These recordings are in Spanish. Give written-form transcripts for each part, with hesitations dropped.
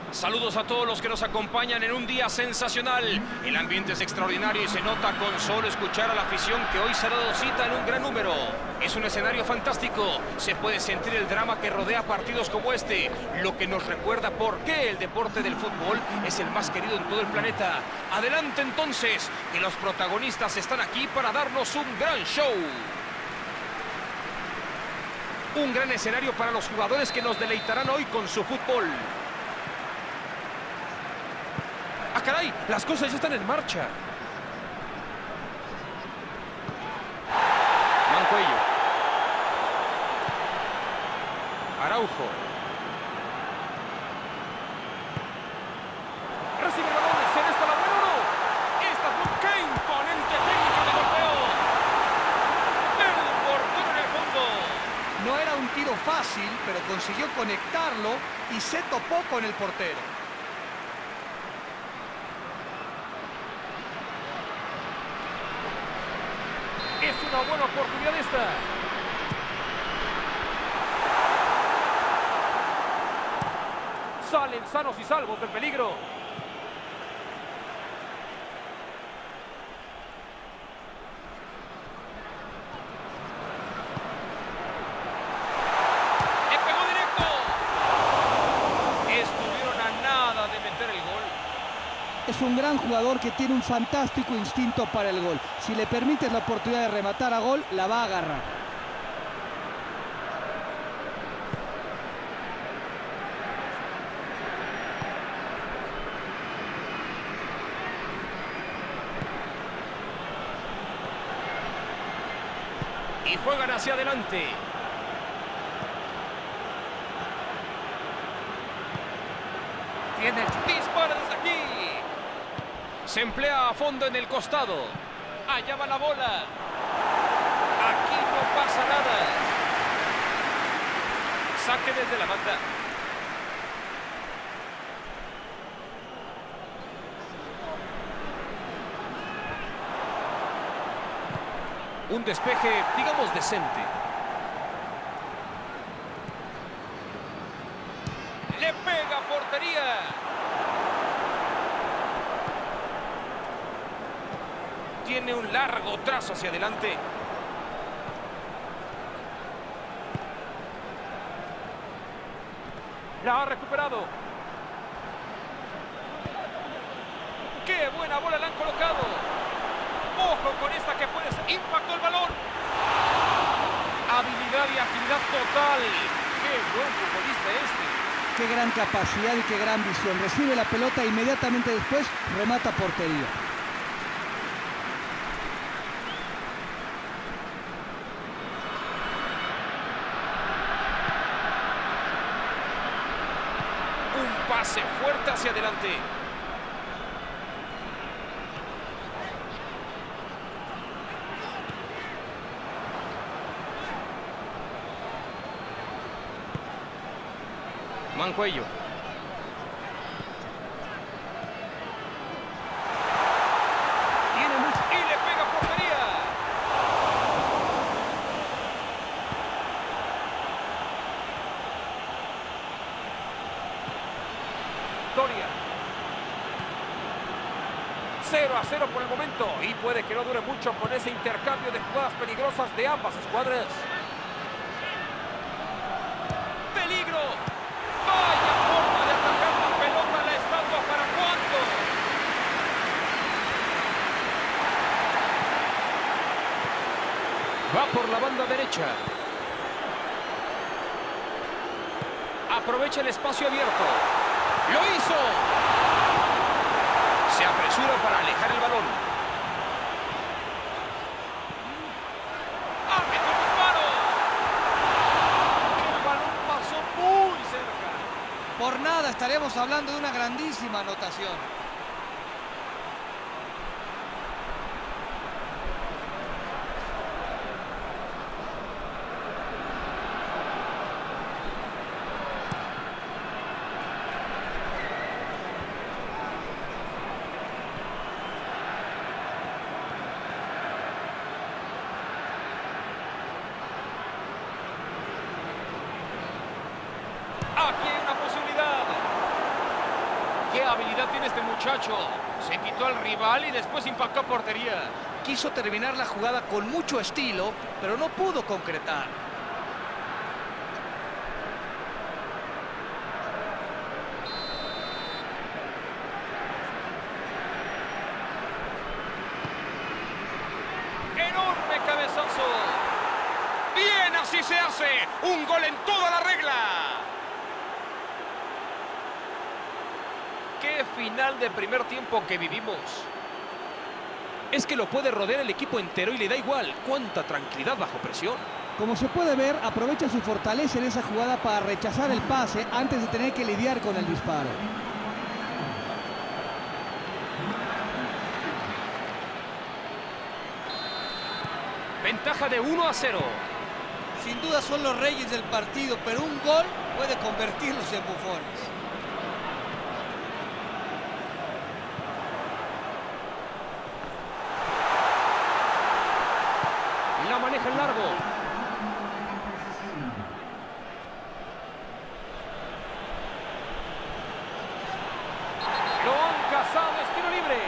Saludos a todos los que nos acompañan en un día sensacional. El ambiente es extraordinario y se nota con solo escuchar a la afición que hoy se ha dado cita en un gran número. Es un escenario fantástico. Se puede sentir el drama que rodea partidos como este, lo que nos recuerda por qué el deporte del fútbol es el más querido en todo el planeta. Adelante entonces, que los protagonistas están aquí para darnos un gran show. Un gran escenario para los jugadores que nos deleitarán hoy con su fútbol. ¡Ah, caray! Las cosas ya están en marcha. Mancuello. Araujo. Recibe el balón. ¿Se esta la buena o no? ¡Qué imponente técnica de golpeo! ¡El portero en el fondo! No era un tiro fácil, pero consiguió conectarlo y se topó con el portero. Es una buena oportunidad esta. Salen sanos y salvos del peligro. ¡Le pegó directo! Estuvieron a nada de meter el gol. Es un gran jugador que tiene un fantástico instinto para el gol. Si le permites la oportunidad de rematar a gol, la va a agarrar. Y juegan hacia adelante. Tiene el disparo desde aquí. Se emplea a fondo en el costado. Allá va la bola. Aquí no pasa nada. Saque desde la banda. Un despeje, digamos, decente. Le pega a portería. Tiene un largo trazo hacia adelante. La ha recuperado. ¡Qué buena bola la han colocado! ¡Ojo con esta que puede ser! ¡Impactó el balón! Habilidad y agilidad total. ¡Qué buen futbolista este! Qué gran capacidad y qué gran visión. Recibe la pelota e inmediatamente después remata portería. Un pase fuerte hacia adelante. Mancuello. Tiene mucho y le pega a portería. Doria. 0-0 por el momento y puede que no dure mucho con ese intercambio de jugadas peligrosas de ambas escuadras. ¡Peligro! ¡Vaya forma de atacar la pelota a la estatua! ¿Para cuándo? Va por la banda derecha. Aprovecha el espacio abierto. ¡Lo hizo! Se apresura para alejar el balón. ¡Ah, metió un disparo! El balón pasó muy cerca. Por nada estaremos hablando de una grandísima anotación. Aquí hay una posibilidad. ¡Qué habilidad tiene este muchacho! Se quitó al rival y después impactó a portería. Quiso terminar la jugada con mucho estilo, pero no pudo concretar. ¡Enorme cabezazo! ¡Bien, así se hace! ¡Un gol en toda la regla! ¡Qué final de primer tiempo que vivimos! Es que lo puede rodear el equipo entero y le da igual. ¡Cuánta tranquilidad bajo presión! Como se puede ver, aprovecha su fortaleza en esa jugada para rechazar el pase antes de tener que lidiar con el disparo. Ventaja de 1-0. Sin duda son los reyes del partido, pero un gol puede convertirlos en bufones. La maneja en largo. Lo han cazado, es tiro libre.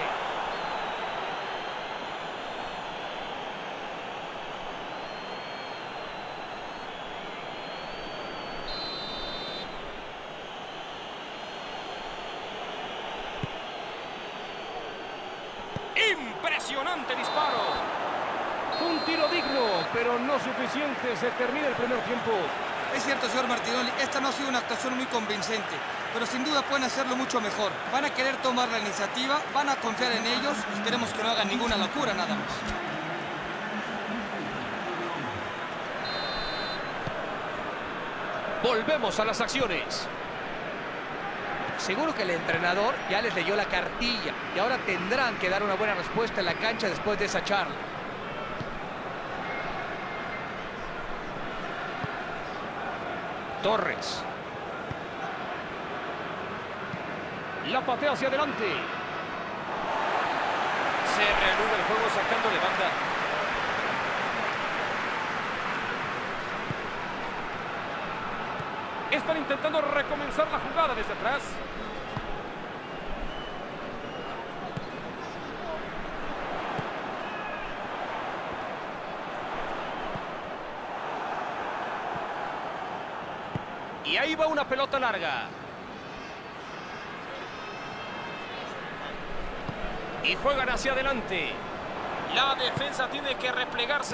Impresionante disparo. Un tiro digno, pero no suficiente. Se termina el primer tiempo. Es cierto, señor Martinoli, esta no ha sido una actuación muy convincente, pero sin duda pueden hacerlo mucho mejor. Van a querer tomar la iniciativa, van a confiar en ellos. Esperemos que no hagan ninguna locura nada más. Volvemos a las acciones. Seguro que el entrenador ya les leyó la cartilla y ahora tendrán que dar una buena respuesta en la cancha después de esa charla. Torres. La patea hacia adelante. Se reanuda el juego sacando de banda. Están intentando recomenzar la jugada desde atrás. Y ahí va una pelota larga. Y juegan hacia adelante. La defensa tiene que replegarse.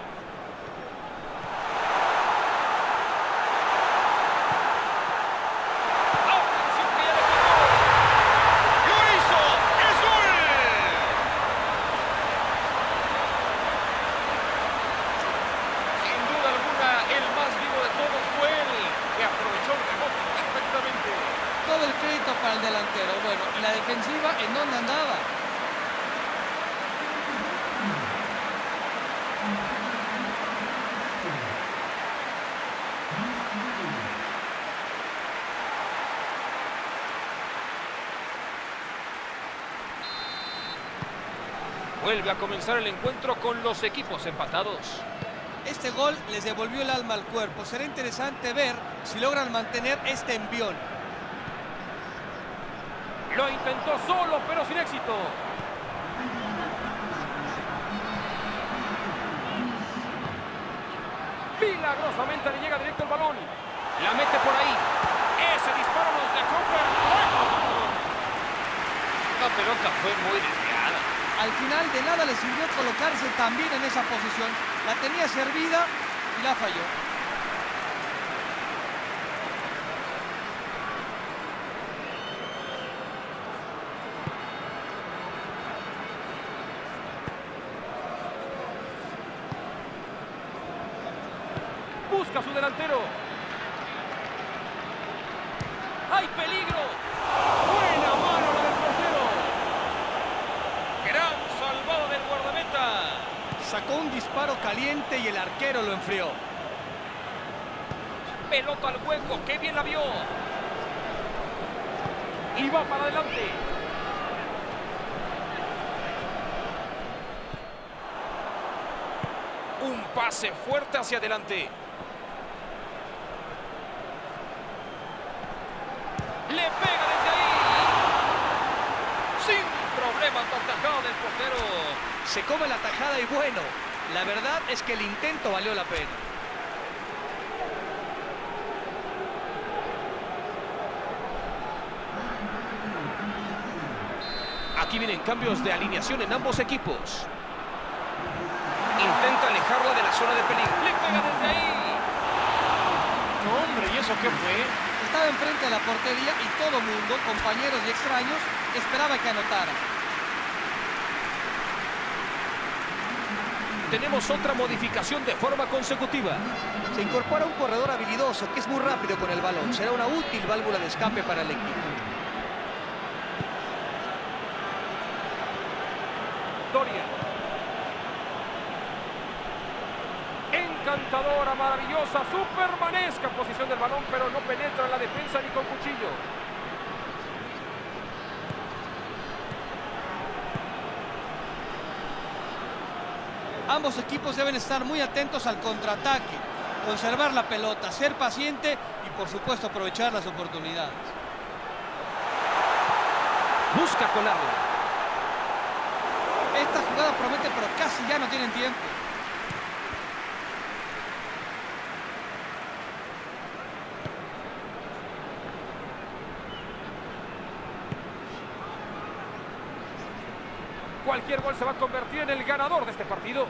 ¡Atención que ya le pegó! ¡Lo hizo! ¡Es gol! Sin duda alguna, el más vivo de todos fue él, que aprovechó el rebote perfectamente. Todo el crédito para el delantero. Bueno, ¿y la defensiva en dónde andaba? Vuelve a comenzar el encuentro con los equipos empatados. Este gol les devolvió el alma al cuerpo. Será interesante ver si logran mantener este envión. Lo intentó solo, pero sin éxito. Milagrosamente le llega directo el balón. La mete por ahí. Ese disparo nos dejó perplejos. La pelota fue muy desviada. Al final de nada le sirvió colocarse también en esa posición. La tenía servida y la falló. Busca a su delantero. ¡Hay peligro! ¡Buena mano la del portero! ¡Gran salvada del guardameta! Sacó un disparo caliente y el arquero lo enfrió. Pelota al hueco, ¡qué bien la vio! Y va para adelante. Un pase fuerte hacia adelante. Le pega desde ahí. tremenda tajada del portero. Se come la tajada y bueno, la verdad es que el intento valió la pena. Aquí vienen cambios de alineación en ambos equipos. Intenta alejarla de la zona de peligro. ¡Le pega desde ahí! No, hombre, ¿y eso qué fue? Estaba enfrente de la portería y todo mundo, compañeros y extraños, esperaba que anotara. Tenemos otra modificación de forma consecutiva. Se incorpora un corredor habilidoso que es muy rápido con el balón. Será una útil válvula de escape para el equipo. Doria. Encantadora, maravillosa, supermanesca posición del balón, pero no penetra en la defensa ni con cuchillo. Ambos equipos deben estar muy atentos al contraataque, conservar la pelota, ser paciente y por supuesto aprovechar las oportunidades. Busca colarla. Esta jugada promete, pero casi ya no tienen tiempo. Cualquier gol se va a convertir en el ganador de este partido.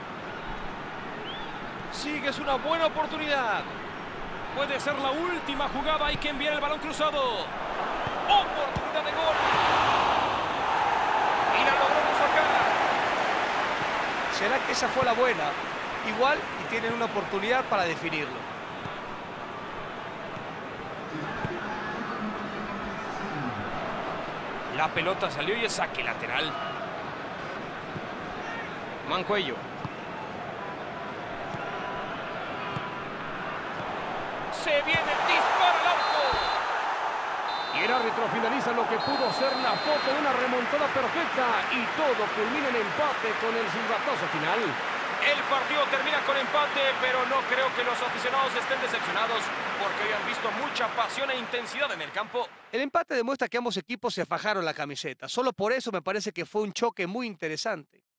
Sigue, es una buena oportunidad. Puede ser la última jugada, hay que enviar el balón cruzado. Oportunidad de gol. Y la logramos sacar. ¿Será que esa fue la buena? Igual y tienen una oportunidad para definirlo. La pelota salió y es saque lateral. Mancuello. Se viene, dispara al arco. Y el árbitro finaliza lo que pudo ser la foto de una remontada perfecta. Y todo culmina en empate con el silbatazo final. El partido termina con empate, pero no creo que los aficionados estén decepcionados porque hoy han visto mucha pasión e intensidad en el campo. El empate demuestra que ambos equipos se fajaron la camiseta. Solo por eso me parece que fue un choque muy interesante.